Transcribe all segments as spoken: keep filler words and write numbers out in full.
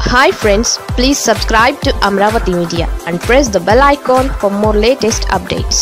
Hi friends, please subscribe to Amravati Media and press the bell icon for more latest updates.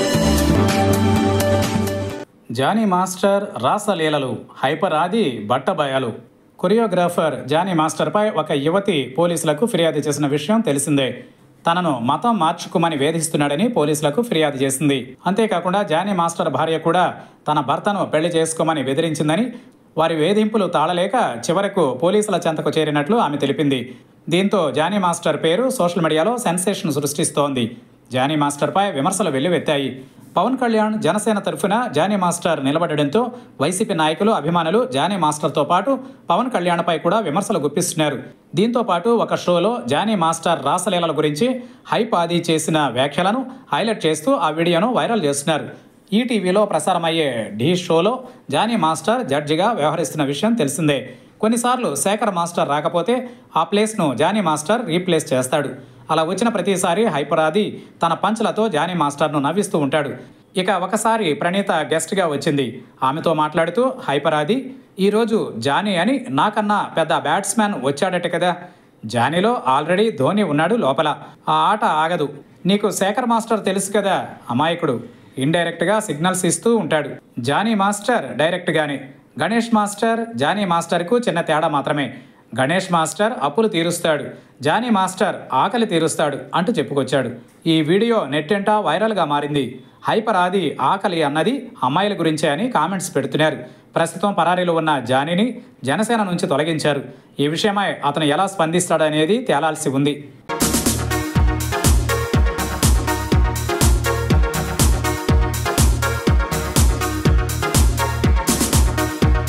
Jani master రాసలీలలు hyper Aadi బట్టబయలు. Choreographer Johnny మాస్టర్పై ఒక యువతి పోలీసులకు ఫిర్యాదు చేసిన విషయం తెలిసిందే. తనను మతం మార్చుకోమని వేధిస్తున్నాడని పోలీసులకు ఫిర్యాదు చేసింది. అంతేకాకుండా జానీ మాస్టర్ భార్య కూడా తన భర్తను పెళ్లి చేసుకోమని బెదిరించిందని, వారి వేధింపులు తాళలేక చివరకు పోలీసుల చెంతకు చేరినట్లు ఆమె తెలిపింది. దీంతో జానీ మాస్టర్ పేరు సోషల్ మీడియాలో సెన్సేషన్ సృష్టిస్తోంది. జానీ మాస్టర్పై విమర్శలు వెల్లువెత్తాయి. పవన్ కళ్యాణ్ జనసేన తరఫున జానీ మాస్టర్ నిలబడడంతో వైసీపీ నాయకులు, అభిమానులు జానీ మాస్టర్తో పాటు పవన్ కళ్యాణ్పై కూడా విమర్శలు గుప్పిస్తున్నారు. దీంతో పాటు ఒక షోలో జానీ మాస్టర్ రాసలీలల గురించి హైప్ ఆది చేసిన వ్యాఖ్యలను హైలైట్ చేస్తూ ఆ వీడియోను వైరల్ చేస్తున్నారు. ఈటీవీలో ప్రసారమయ్యే ఢీ షోలో జానీ మాస్టర్ జడ్జిగా వ్యవహరిస్తున్న విషయం తెలిసిందే. కొన్నిసార్లు శేఖర్ మాస్టర్ రాకపోతే ఆ ప్లేస్ను జానీ మాస్టర్ రీప్లేస్ చేస్తాడు. అలా వచ్చిన ప్రతిసారి హైపర్ ఆది తన పంచులతో జానీ మాస్టర్ను నవ్విస్తూ ఉంటాడు. ఇక ఒకసారి ప్రణీత గెస్ట్గా వచ్చింది. ఆమెతో మాట్లాడుతూ హైపర్ ఆది, ఈరోజు జానీ అని నాకన్నా పెద్ద బ్యాట్స్మెన్ వచ్చాడట కదా, జానీలో ఆల్రెడీ ధోని ఉన్నాడు లోపల, ఆ ఆట ఆగదు. నీకు శేఖర్ మాస్టర్ తెలుసు కదా, అమాయకుడు, ఇండైరెక్ట్గా సిగ్నల్స్ ఇస్తూ ఉంటాడు. జానీ మాస్టర్ డైరెక్ట్గానే. గణేష్ మాస్టర్ జానీ మాస్టర్కు చిన్న తేడా మాత్రమే. గణేష్ మాస్టర్ అప్పులు తీరుస్తాడు, జానీ మాస్టర్ ఆకలి తీరుస్తాడు అంటూ చెప్పుకొచ్చాడు. ఈ వీడియో నెట్టెంటా వైరల్గా మారింది. హైపర్ ఆది ఆకలి అన్నది అమ్మాయిల గురించే అని కామెంట్స్ పెడుతున్నారు. ప్రస్తుతం పరారీలో ఉన్న జానీని జనసేన నుంచి తొలగించారు. ఈ విషయమై అతను ఎలా స్పందిస్తాడనేది తేలాల్సి ఉంది.